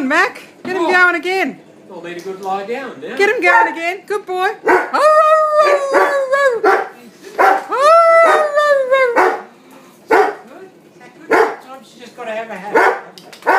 on, Mac. Get him going again. I'll need a good lie down now. Get him going again. Good boy. Sometimes you just got to have a habit.